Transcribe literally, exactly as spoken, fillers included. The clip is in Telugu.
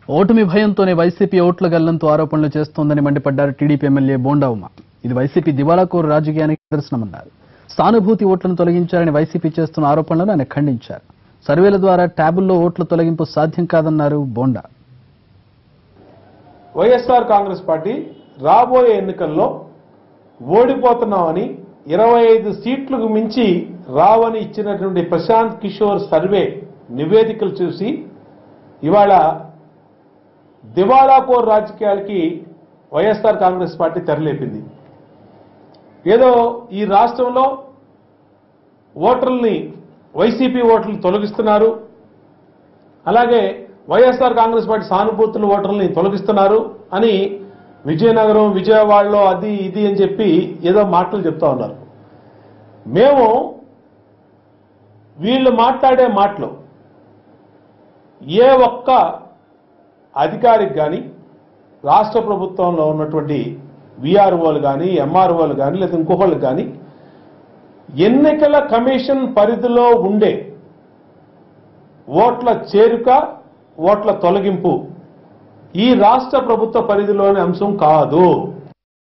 ఓటమి భయంతోనే వైసీపీ ఓట్ల గల్లంతు ఆరోపణలు చేస్తోందని మండిపడ్డారు టీడీపీ ఎమ్మెల్యే బోండా ఉమ. ఇది వైసీపీ దివాళాకోరు రాజకీయానికి నిదర్శనమన్నారు. సానుభూతి ఓట్లను తొలగించారని వైసీపీ చేస్తున్న ఆరోపణలను ఆయన ఖండించారు. సర్వేల ద్వారా ట్యాబుల్లో ఓట్ల తొలగింపు సాధ్యం కాదన్నారు బోండా. వైఎస్ఆర్ కాంగ్రెస్ పార్టీ రాబోయే ఎన్నికల్లో ఓడిపోతున్నామని ఇరవై ఐదు సీట్లకు మించి రావని ఇచ్చినటువంటి ప్రశాంత్ కిషోర్ సర్వే నివేదికలు చూసి ఇవాళ దివాళాకోర్ రాజకీయాలకి వైఎస్ఆర్ కాంగ్రెస్ పార్టీ తెరలేపింది. ఏదో ఈ రాష్ట్రంలో ఓటర్లని వైసీపీ ఓటర్లు తొలగిస్తున్నారు, అలాగే వైఎస్ఆర్ కాంగ్రెస్ పార్టీ సానుభూతుల ఓటర్లని తొలగిస్తున్నారు అని విజయనగరం విజయవాడలో అది ఇది అని చెప్పి ఏదో మాటలు చెప్తా ఉన్నారు. మేము వీళ్ళు మాట్లాడే మాటలు ఏ ఒక్క అధికారికి కానీ రాష్ట్ర ప్రభుత్వంలో ఉన్నటువంటి విఆర్ఓలు కానీ ఎంఆర్ఓలు కానీ లేదా ఇంకొకళ్ళు కానీ ఎన్నికల కమిషన్ పరిధిలో ఉండే ఓట్ల చేరుక ఓట్ల తొలగింపు ఈ రాష్ట్ర ప్రభుత్వ పరిధిలోని అంశం కాదు.